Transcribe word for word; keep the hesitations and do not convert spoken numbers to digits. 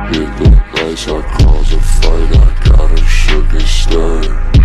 It look nice, I caused a fight, I got her shook and stirred.